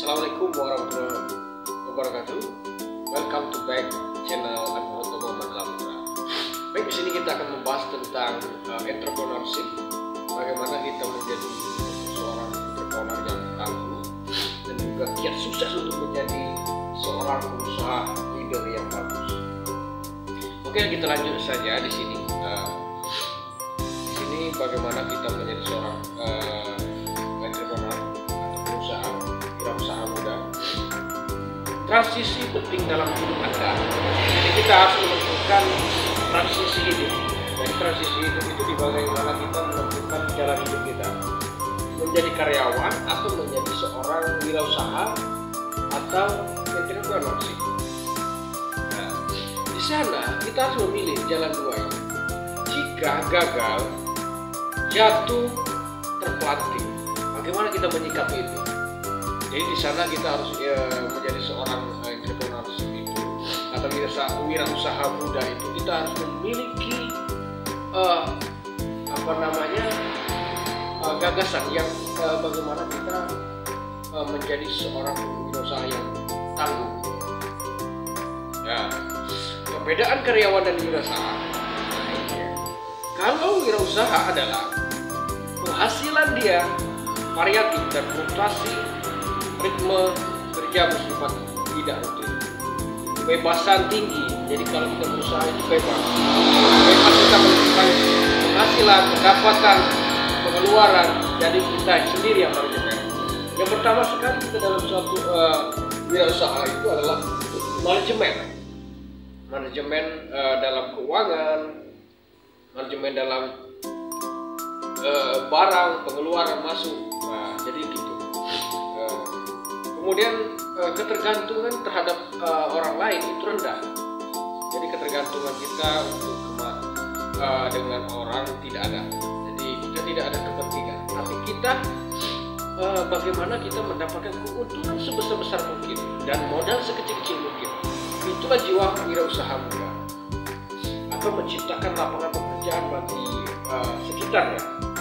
Assalamualaikum warahmatullahi wabarakatuh. Welcome to back channel Anggota Muhammad Lamra. Baik, di sini kita akan membahas tentang entrepreneurship. Bagaimana kita menjadi seorang entrepreneur yang tangguh dan juga kiat sukses untuk menjadi seorang pengusaha leader yang bagus. Oke, kita lanjut saja di sini. Bagaimana kita menjadi seorang entrepreneur, pengusaha, wirausaha muda. Transisi penting dalam hidup Anda. Jadi kita harus menentukan transisi hidup. Dari transisi hidup itu di bagaimana kita menentukan jalan hidup kita. Menjadi karyawan atau menjadi seorang wirausaha atau entrepreneurship. Nah, di sana kita harus memilih jalan dua ini. Jika gagal, jatuh, terpelanting, bagaimana kita menyikapi itu? Jadi di sana kita harus menjadi seorang entrepreneur itu atau wirausaha muda itu kita harus memiliki gagasan yang bagaimana kita menjadi seorang wirausaha yang tangguh. Ya, perbedaan karyawan dan wirausaha. Kalau wirausaha adalah penghasilan dia variatif dan fluktuasi, ritme kerja bersifat tidak rutin, kebebasan tinggi. Jadi kalau kita berusaha itu bebas kita menentukan penghasilan, pendapatan, pengeluaran. Jadi kita sendiri yang manajemen. Yang pertama sekali kita dalam suatu wirausaha itu adalah manajemen dalam keuangan, manajemen dalam barang, pengeluaran, masuk. Nah, jadi gitu. Kemudian ketergantungan terhadap orang lain itu rendah. Jadi ketergantungan kita untuk dengan orang tidak ada. Jadi kita tidak ada kepentingan. Tapi kita bagaimana kita mendapatkan keuntungan sebesar-besar mungkin dan modal sekecil-kecil mungkin. Itulah jiwa wirausaha muda. Atau menciptakan lapangan pekerjaan bagi sekitarnya.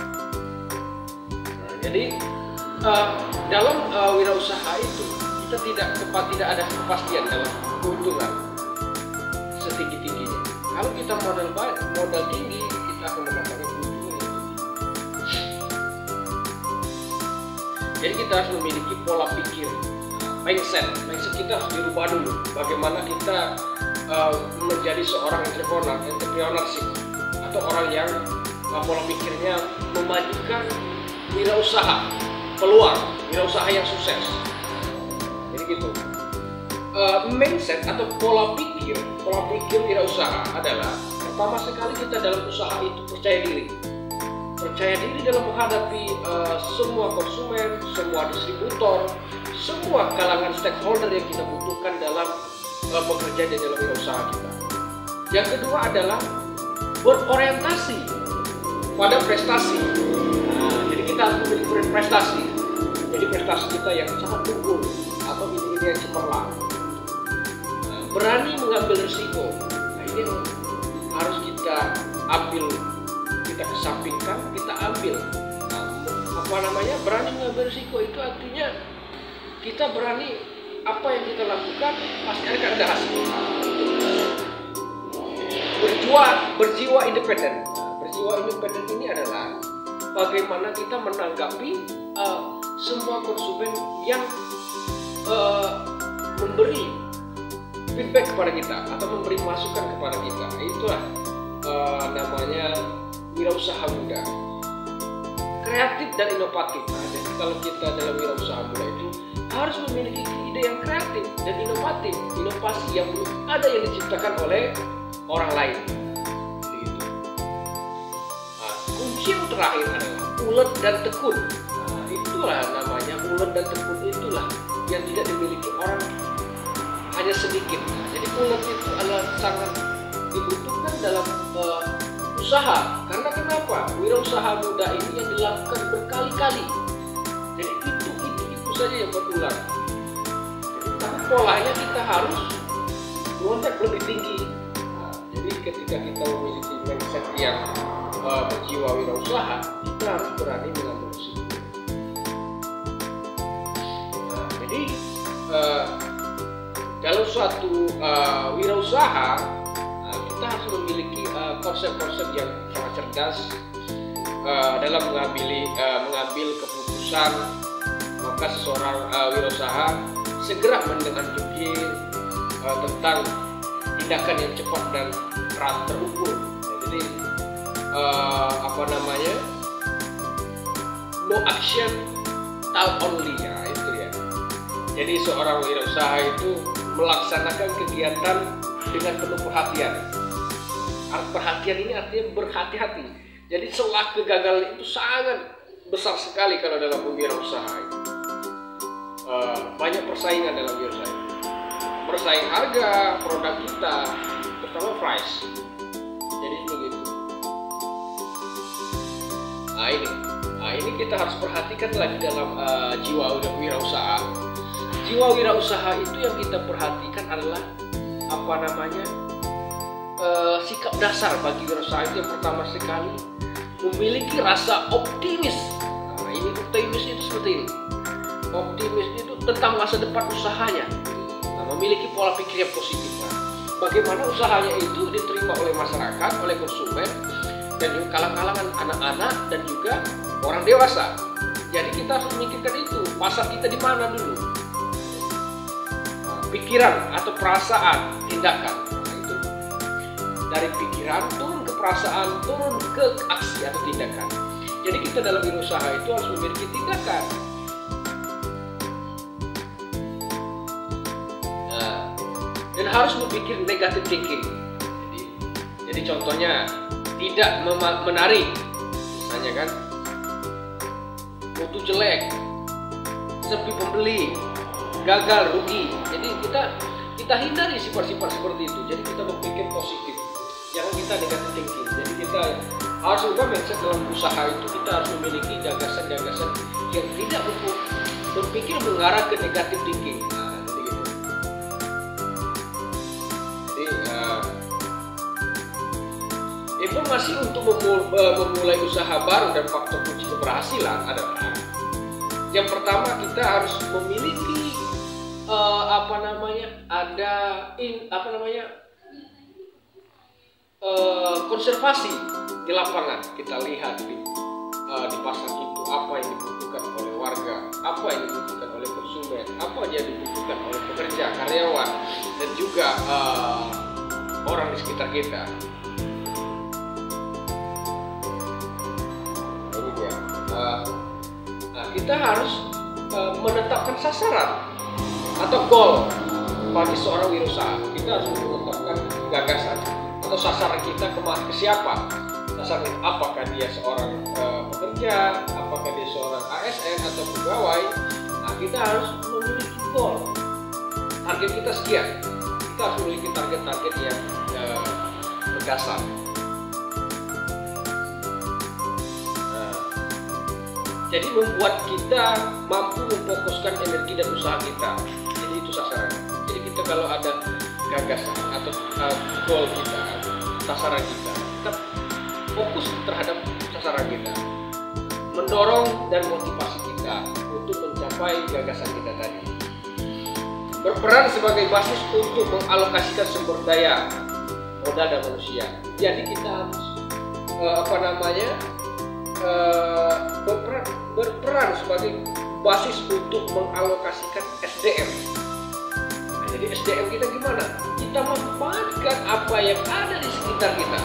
Nah, jadi dalam wirausaha itu kita tidak ada kepastian dalam keuntungan setinggi-tingginya. Kalau kita modal tinggi, kita akan mendapatkan keuntungan yang tinggi. Jadi kita harus memiliki pola pikir, mindset kita harus dirubah dulu. Bagaimana kita menjadi seorang entrepreneurship atau orang yang pola pikirnya memajukan wirausaha, peluang wirausaha yang sukses. Jadi gitu. Mindset atau pola pikir wirausaha adalah pertama sekali kita dalam usaha itu percaya diri dalam menghadapi semua konsumen, semua distributor, semua kalangan stakeholder yang kita butuhkan dalam bekerja di dalam wirausaha kita. Yang kedua adalah berorientasi pada prestasi. Nah, jadi kita harus memiliki prestasi. Jadi prestasi kita yang sangat unggul atau ini yang cemerlang. Nah, berani mengambil risiko. Nah, ini harus kita ambil, kita kesampingkan, kita ambil. Nah, berani mengambil risiko itu artinya kita berani apa yang kita lakukan pasti akan ada hasil. Berjiwa independen. Berjiwa independen ini adalah bagaimana kita menanggapi semua konsumen yang memberi feedback kepada kita atau memberi masukan kepada kita. Itulah namanya wirausaha muda. Kreatif dan inovatif. Nah, jadi kalau kita dalam wirausaha muda itu harus memiliki ide yang kreatif dan inovatif, inovasi yang belum ada yang diciptakan oleh orang lain. Begitu. Nah, kunci yang terakhir adalah ulet dan tekun. Nah, itulah namanya ulet dan tekun, itulah yang tidak dimiliki orang hanya sedikit. Nah, jadi ulet itu adalah sangat dibutuhkan dalam usaha. Karena kenapa? Wirausaha muda ini yang dilakukan berkali-kali. Jadi itu saja yang berulang. Tapi polanya kita harus melonjak lebih tinggi. Nah, jadi ketika kita memiliki mindset yang berjiwa wirausaha, kita harus berani mengambil risiko. Nah, jadi uh, dalam suatu wirausaha kita harus memiliki konsep-konsep yang sangat cerdas dalam mengambil keputusan. Maka seseorang wirausaha segera mendengar jukir tentang tindakan yang cepat dan terukur. Jadi no action talk only, ya itu ya. Jadi seorang wirausaha itu melaksanakan kegiatan dengan penuh perhatian. Perhatian ini artinya berhati-hati. Jadi celah kegagalan itu sangat besar sekali kalau dalam wirausaha itu. Banyak persaingan dalam wirausaha. Bersaing harga produk kita, terutama price. Jadi begitu. Ini kita harus perhatikan lagi dalam jiwa wirausaha. Jiwa wirausaha itu yang kita perhatikan adalah sikap dasar bagi wirausaha itu yang pertama sekali memiliki rasa optimis. Ini optimis itu seperti ini. Optimis itu tentang masa depan usahanya. Memiliki pola pikir yang positif. Bagaimana usahanya itu diterima oleh masyarakat, oleh konsumen, dan juga kalangan anak-anak dan juga orang dewasa. Jadi kita harus memikirkan itu, pasar kita di mana dulu. Pikiran atau perasaan, tindakan. Itu dari pikiran turun ke perasaan, turun ke aksi atau tindakan. Jadi kita dalam berusaha itu harus memiliki tindakan. Dan harus berpikir negative thinking. Jadi contohnya tidak menarik, misalnya kan, mutu jelek, sepi pembeli, gagal, rugi. Jadi kita hindari sifat-sifat seperti itu. Jadi kita berpikir positif, jangan kita negative thinking. Jadi kita harus juga mindset dalam usaha itu kita harus memiliki gagasan-gagasan yang tidak berpikir mengarah ke negative thinking. Informasi untuk memulai usaha baru dan faktor kunci keberhasilan adalah yang pertama kita harus memiliki konservasi di lapangan. Kita lihat di pasar itu apa yang dibutuhkan oleh warga, apa yang dibutuhkan oleh konsumen, apa yang dibutuhkan oleh pekerja, karyawan, dan juga orang di sekitar kita. Kita harus menetapkan sasaran atau goal bagi seorang wirausaha. Kita harus menetapkan gagasan atau sasaran kita ke siapa. Sasaran apakah dia seorang pekerja, apakah dia seorang ASN atau pegawai. Kita harus memiliki goal. Target kita sekian. Kita harus memiliki target-target yang berdasar. Jadi membuat kita mampu memfokuskan energi dan usaha kita. Jadi itu sasarannya. Jadi kita kalau ada gagasan atau goal kita, sasaran kita fokus terhadap sasaran kita. Mendorong dan motivasi kita untuk mencapai gagasan kita tadi. Berperan sebagai basis untuk mengalokasikan sumber daya, modal dan manusia. Jadi kita harus berperan sebagai basis untuk mengalokasikan SDM. Jadi SDM kita gimana? Kita memanfaatkan apa yang ada di sekitar kita.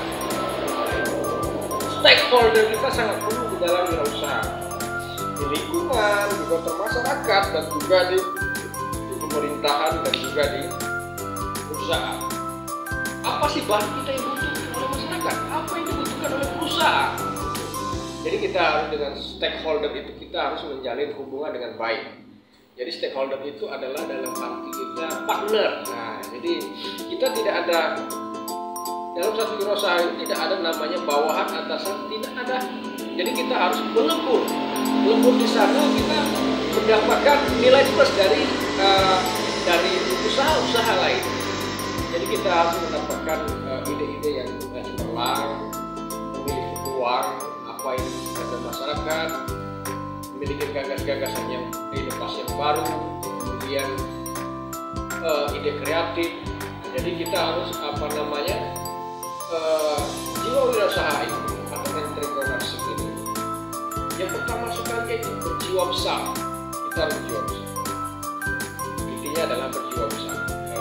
Stakeholder kita sangat perlu di dalam wirausaha, di lingkungan, juga termasyarakat, dan juga di pemerintahan dan juga di usaha. Apa sih bahan kita yang dibutuhkan oleh masyarakat? Apa yang dibutuhkan oleh perusahaan? Jadi kita harus dengan stakeholder itu kita harus menjalin hubungan dengan baik. Jadi stakeholder itu adalah dalam arti kita partner. Jadi kita tidak ada dalam satu wirausaha itu tidak ada namanya bawahan atasan, tidak ada. Jadi kita harus melebur di sana kita mendapatkan nilai plus dari usaha-usaha lain. Jadi kita harus mendapatkan ide-ide yang cemerlang, memiliki peluang apa yang dibutuhkan oleh masyarakat, memiliki gagasan yang inovasi yang baru, kemudian ide kreatif. Jadi kita harus jiwa wirausaha ini atau entrepreneurship ini. Yang pertama sekali itu berjiwa besar. Kita harus berjiwa besar. Intinya adalah berjiwa besar.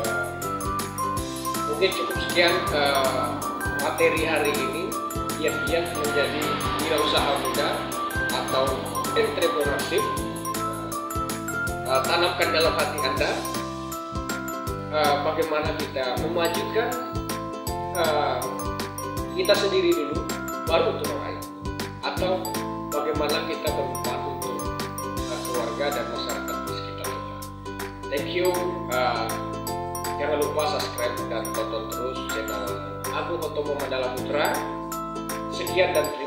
Mungkin cukup sekian materi hari ini. Giat-giat menjadi wirausaha muda atau entrepreneurship. Tanamkan dalam hati Anda bagaimana kita memajukan kita sendiri dulu, baru untuk orang lain, atau bagaimana kita bermanfaat untuk keluarga dan masyarakat di sekitar kita. Thank you. Jangan lupa subscribe dan tonton terus channel Agung Otomo Mandala Putra. Sekian dan terima kasih.